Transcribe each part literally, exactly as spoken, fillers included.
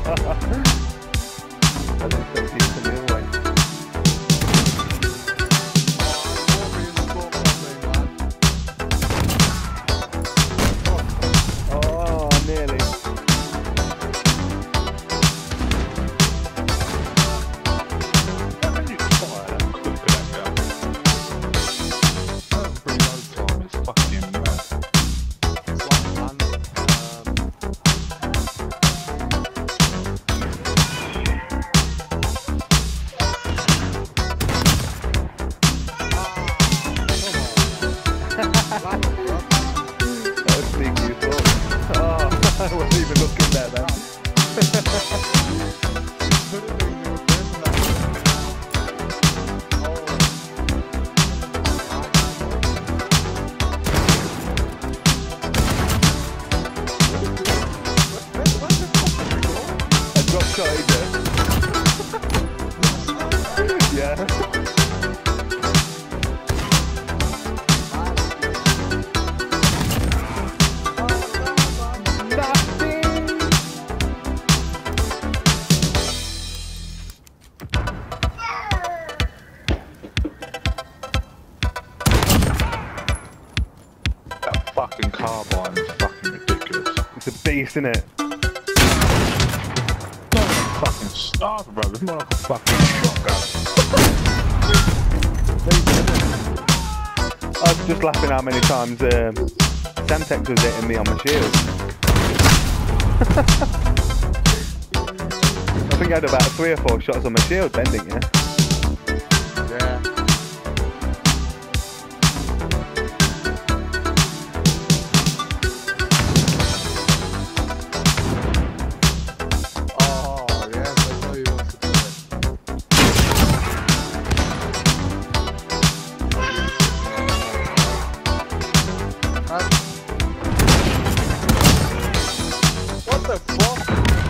I didn't think you could move away. Oh, nearly. That was sneaky as well. Oh, I wasn't even looking there then. A drop shot either. Yeah. Fucking carbine is fucking ridiculous. It's a beast, isn't it? Not a fucking sniper, bro. It's more like a fucking shotgun. I was just laughing how many times um, Semtex was hitting me on my shield. I think I had about three or four shots on my shield then, didn't you? Yeah. What the fuck?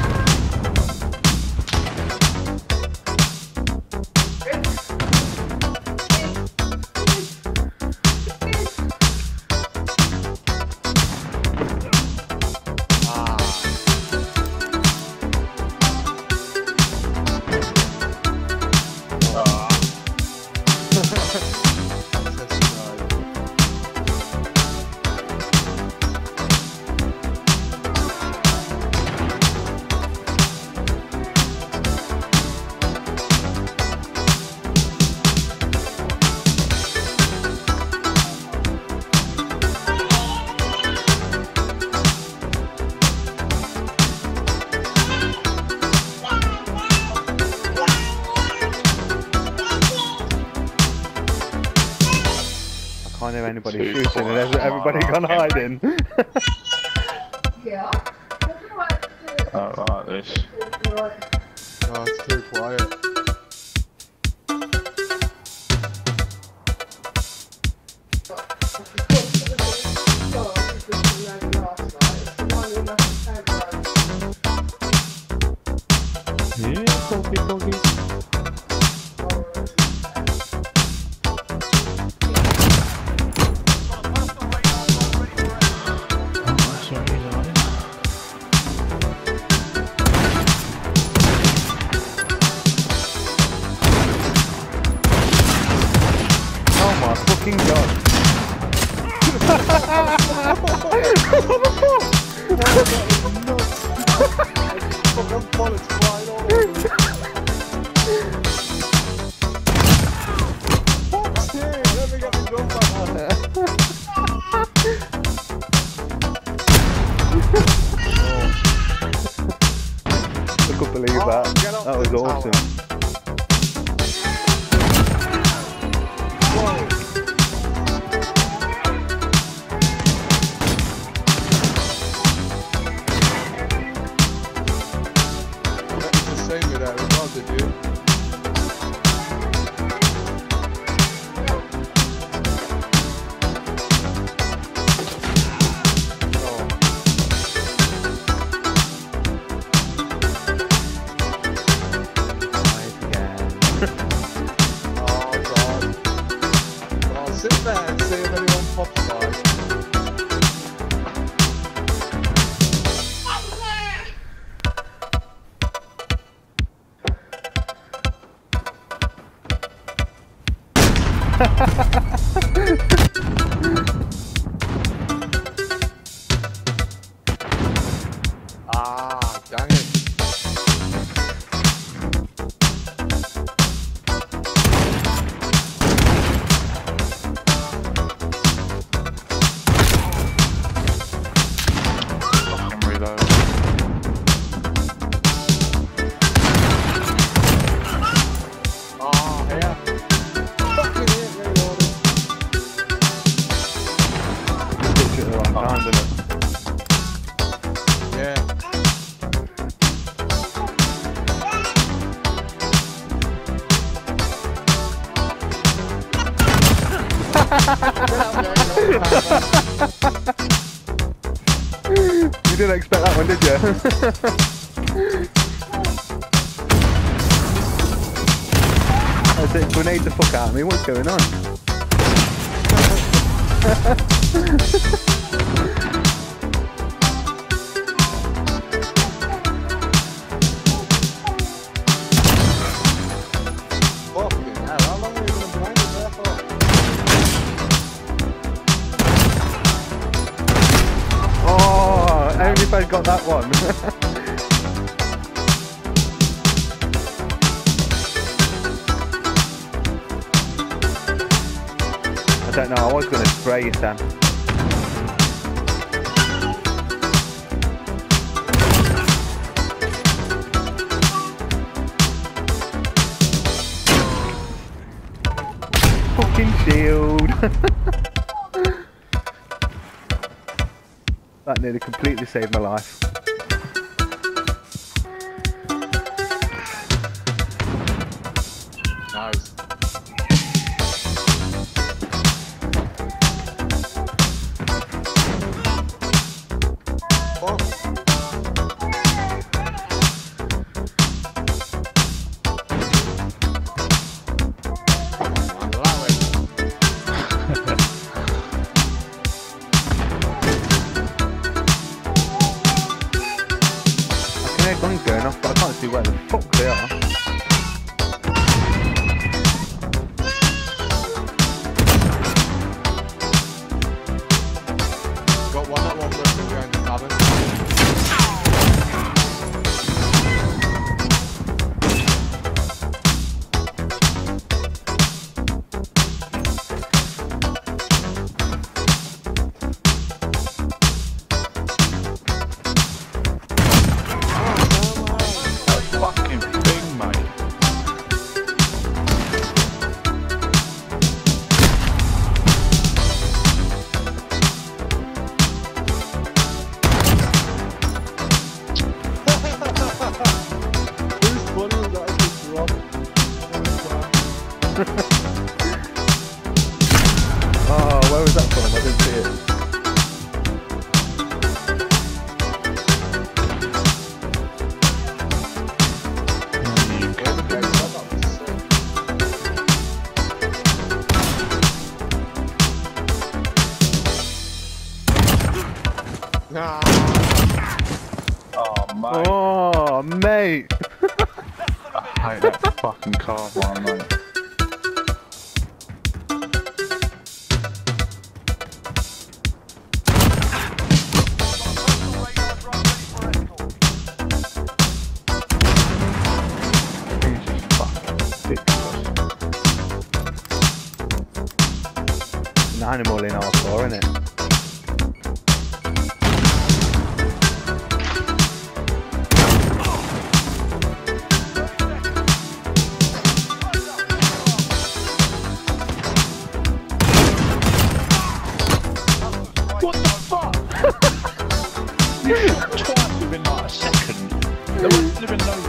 I can't hear anybody shooting and everybody gone hiding. Yeah. I don't like this. Oh, it's too quiet. Yeah, poggy, poggy. Oh my fucking god. What the fuck? Fucking bullets flying all over me. Fuck's sake, let me get the gun back on. I couldn't believe that. That was awesome. Same with that as well, did you? Oh god. I'll sit there and see if anyone pops by. Ah, dang it. Fucking reload. Oh, yeah. Fucking hit reloading. Pitch it the wrong time, didn't it? Yeah. You didn't expect that one, did you? I said, grenade the fuck out of me, what's going on? Fucking hell, how long have you been blinded there for? Oh, only if I'd got that one. I don't know, I was going to spray you, Sam. Fucking shield. That nearly completely saved my life. Nice. Fuck. Come on, man, that way. I can hear guns going off, but I can't see where the fuck they are. Got one that one person behind the cabin. Fucking thing, mate. Who's funny was that I just dropped? Oh, where was that from? I didn't see it. Nah. Oh, mate. Oh, mate. I hate that fucking carbine, mate. It's just fucking ridiculous. An animal in hardcore, isn't it? What the fuck? You shot twice within like a second. There wasn't even no